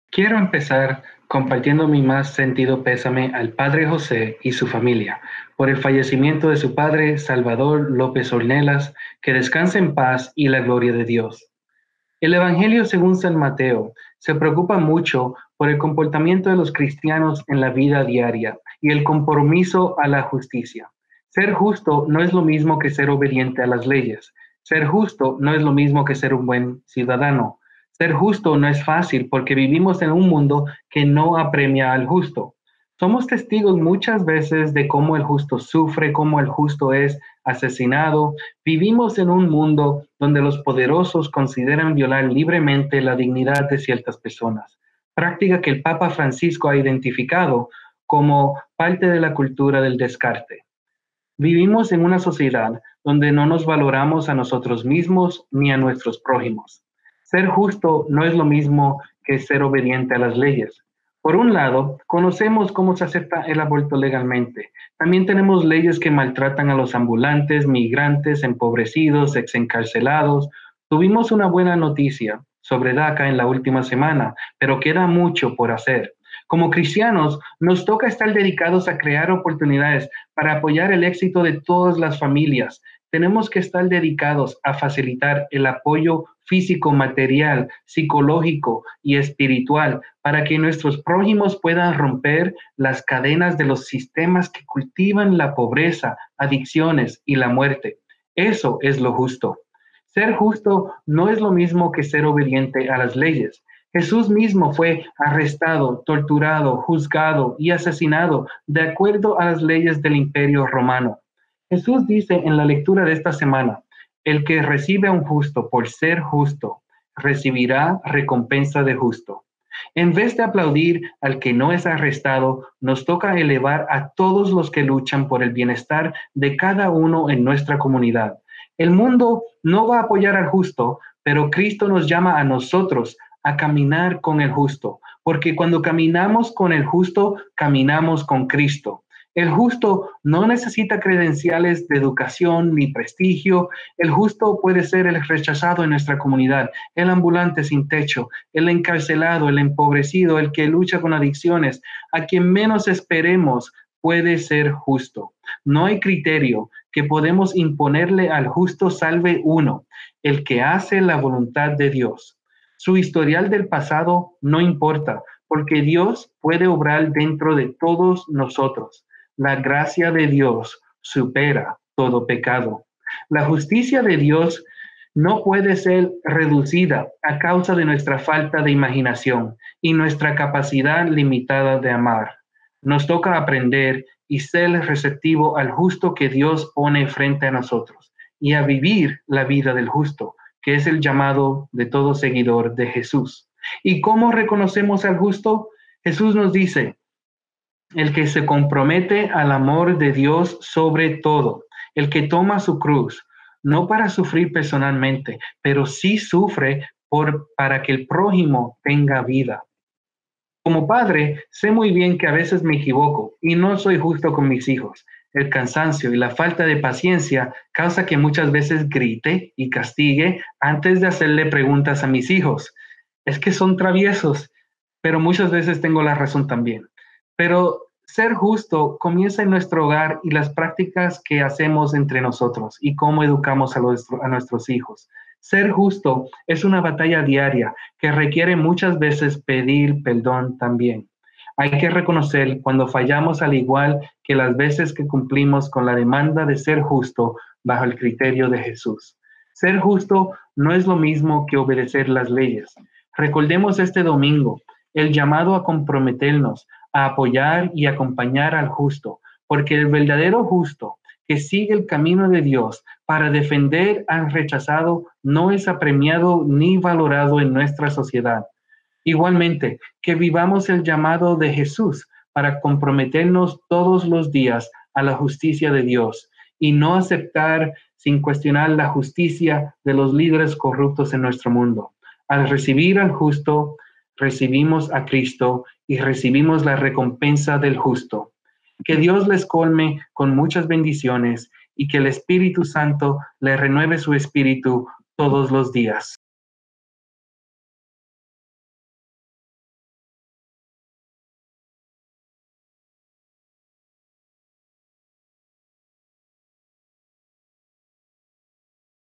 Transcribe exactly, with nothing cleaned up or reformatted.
Quiero empezar compartiendo mi más sentido pésame al padre José y su familia por el fallecimiento de su padre Salvador López Ornelas, que descanse en paz y la gloria de Dios. El Evangelio según San Mateo se preocupa mucho por el comportamiento de los cristianos en la vida diaria y el compromiso a la justicia. Ser justo no es lo mismo que ser obediente a las leyes. Ser justo no es lo mismo que ser un buen ciudadano. Ser justo no es fácil porque vivimos en un mundo que no apremia al justo. Somos testigos muchas veces de cómo el justo sufre, cómo el justo es asesinado. Vivimos en un mundo donde los poderosos consideran violar libremente la dignidad de ciertas personas, práctica que el Papa Francisco ha identificado como parte de la cultura del descarte. Vivimos en una sociedad donde no nos valoramos a nosotros mismos ni a nuestros prójimos. Ser justo no es lo mismo que ser obediente a las leyes. Por un lado, conocemos cómo se acepta el aborto legalmente. También tenemos leyes que maltratan a los ambulantes, migrantes, empobrecidos, exencarcelados. Tuvimos una buena noticia sobre DACA en la última semana, pero queda mucho por hacer. Como cristianos, nos toca estar dedicados a crear oportunidades para apoyar el éxito de todas las familias. Tenemos que estar dedicados a facilitar el apoyo físico, material, psicológico y espiritual para que nuestros prójimos puedan romper las cadenas de los sistemas que cultivan la pobreza, adicciones y la muerte. Eso es lo justo. Ser justo no es lo mismo que ser obediente a las leyes. Jesús mismo fue arrestado, torturado, juzgado y asesinado de acuerdo a las leyes del Imperio Romano. Jesús dice en la lectura de esta semana, el que recibe a un justo por ser justo, recibirá recompensa de justo. En vez de aplaudir al que no es arrestado, nos toca elevar a todos los que luchan por el bienestar de cada uno en nuestra comunidad. El mundo no va a apoyar al justo, pero Cristo nos llama a nosotros a caminar con el justo, porque cuando caminamos con el justo, caminamos con Cristo. El justo no necesita credenciales de educación ni prestigio. El justo puede ser el rechazado en nuestra comunidad, el ambulante sin techo, el encarcelado, el empobrecido, el que lucha con adicciones. A quien menos esperemos puede ser justo. No hay criterio que podemos imponerle al justo salve uno, el que hace la voluntad de Dios. Su historial del pasado no importa, porque Dios puede obrar dentro de todos nosotros. La gracia de Dios supera todo pecado. La justicia de Dios no puede ser reducida a causa de nuestra falta de imaginación y nuestra capacidad limitada de amar. Nos toca aprender y ser receptivo al justo que Dios pone frente a nosotros y a vivir la vida del justo, que es el llamado de todo seguidor de Jesús. ¿Y cómo reconocemos al justo? Jesús nos dice, el que se compromete al amor de Dios sobre todo, el que toma su cruz, no para sufrir personalmente, pero sí sufre por, para que el prójimo tenga vida. Como padre, sé muy bien que a veces me equivoco y no soy justo con mis hijos. El cansancio y la falta de paciencia causa que muchas veces grite y castigue antes de hacerle preguntas a mis hijos. Es que son traviesos, pero muchas veces tengo la razón también. Pero ser justo comienza en nuestro hogar y las prácticas que hacemos entre nosotros y cómo educamos a, los, a nuestros hijos. Ser justo es una batalla diaria que requiere muchas veces pedir perdón también. Hay que reconocer cuando fallamos al igual que las veces que cumplimos con la demanda de ser justo bajo el criterio de Jesús. Ser justo no es lo mismo que obedecer las leyes. Recordemos este domingo el llamado a comprometernos, a apoyar y acompañar al justo, porque el verdadero justo que sigue el camino de Dios para defender al rechazado no es apremiado ni valorado en nuestra sociedad. Igualmente, que vivamos el llamado de Jesús para comprometernos todos los días a la justicia de Dios y no aceptar sin cuestionar la justicia de los líderes corruptos en nuestro mundo. Al recibir al justo, recibimos a Cristo y recibimos la recompensa del justo. Que Dios les colme con muchas bendiciones y que el Espíritu Santo les renueve su espíritu todos los días.